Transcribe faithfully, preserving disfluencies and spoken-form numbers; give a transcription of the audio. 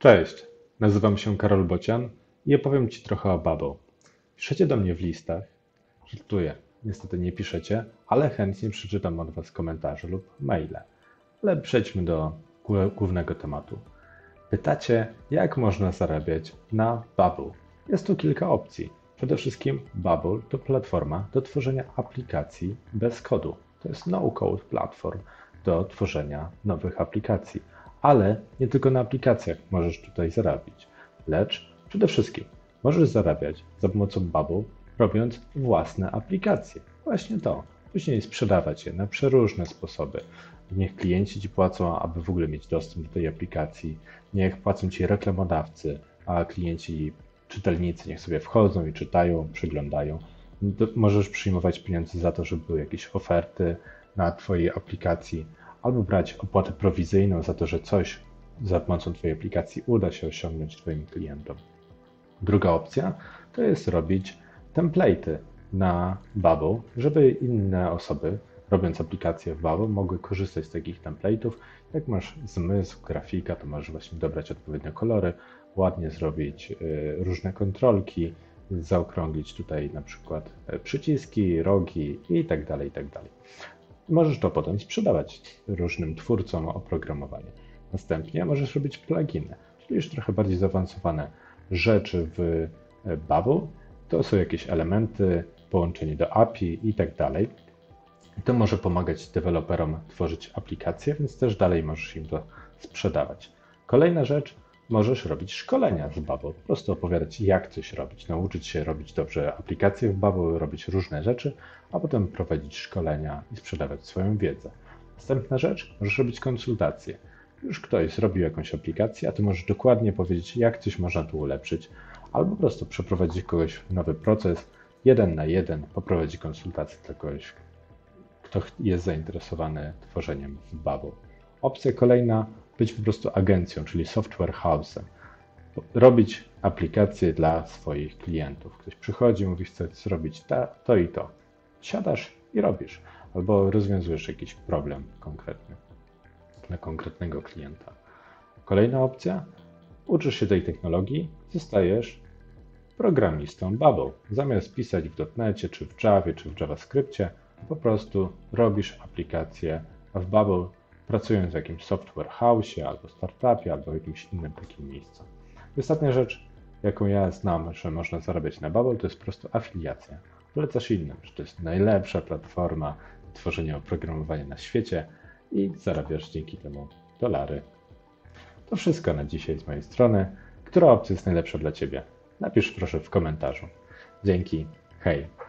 Cześć, nazywam się Karol Bocian i opowiem Ci trochę o Bubble. Piszecie do mnie w listach, żartuję, niestety nie piszecie, ale chętnie przeczytam od Was komentarze lub maile. Ale przejdźmy do głó- głównego tematu. Pytacie, jak można zarabiać na Bubble? Jest tu kilka opcji. Przede wszystkim Bubble to platforma do tworzenia aplikacji bez kodu. To jest no-code platform do tworzenia nowych aplikacji. Ale nie tylko na aplikacjach możesz tutaj zarabiać, lecz przede wszystkim możesz zarabiać za pomocą Bubble, robiąc własne aplikacje. Właśnie to. Później sprzedawać je na przeróżne sposoby. Niech klienci Ci płacą, aby w ogóle mieć dostęp do tej aplikacji. Niech płacą Ci reklamodawcy, a klienci, czytelnicy niech sobie wchodzą i czytają, przeglądają. Do- Możesz przyjmować pieniądze za to, żeby były jakieś oferty na Twojej aplikacji, albo brać opłatę prowizyjną za to, że coś za pomocą Twojej aplikacji uda się osiągnąć Twoim klientom. Druga opcja to jest robić template'y na Bubble, żeby inne osoby, robiąc aplikacje w Bubble, mogły korzystać z takich template'ów. Jak masz zmysł, grafika, to możesz właśnie dobrać odpowiednio kolory, ładnie zrobić y, różne kontrolki, zaokrąglić tutaj na przykład e, przyciski, rogi i tak dalej, i tak dalej. Możesz to potem sprzedawać różnym twórcom oprogramowania. Następnie możesz robić pluginy, czyli już trochę bardziej zaawansowane rzeczy w Bubble. To są jakieś elementy, połączenie do A P I i tak dalej. I to może pomagać deweloperom tworzyć aplikacje, więc też dalej możesz im to sprzedawać. Kolejna rzecz, możesz robić szkolenia z Bubble. Po prostu opowiadać, jak coś robić, nauczyć się robić dobrze aplikacje w Bubble, robić różne rzeczy, a potem prowadzić szkolenia i sprzedawać swoją wiedzę. Następna rzecz, możesz robić konsultacje. Już ktoś zrobił jakąś aplikację, a ty możesz dokładnie powiedzieć, jak coś można tu ulepszyć, albo po prostu przeprowadzić kogoś w nowy proces, jeden na jeden, poprowadzić konsultację dla kogoś, kto jest zainteresowany tworzeniem w Bubble. Opcja kolejna, być po prostu agencją, czyli software house'em. Robić aplikacje dla swoich klientów. Ktoś przychodzi, mówi, chce zrobić ta, to i to. Siadasz i robisz. Albo rozwiązujesz jakiś problem konkretny dla konkretnego klienta. Kolejna opcja, uczysz się tej technologii, zostajesz programistą Bubble. Zamiast pisać w .necie, czy w Javie, czy w JavaScriptie, po prostu robisz aplikację w Bubble, pracując w jakimś software house'ie, albo startupie, albo w jakimś innym takim miejscu. I ostatnia rzecz, jaką ja znam, że można zarabiać na Bubble, to jest po prostu afiliacja. Polecasz innym, że to jest najlepsza platforma do tworzenia oprogramowania na świecie i zarabiasz dzięki temu dolary. To wszystko na dzisiaj z mojej strony. Która opcja jest najlepsza dla Ciebie? Napisz proszę w komentarzu. Dzięki, hej!